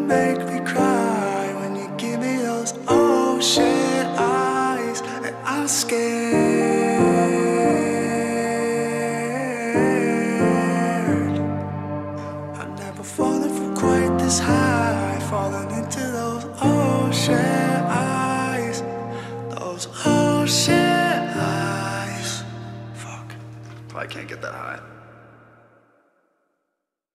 make me cry when you give me those ocean eyes, and I'm scared. I'm never falling from quite this high, falling into those ocean eyes, those ocean eyes. Fuck, probably can't get that high.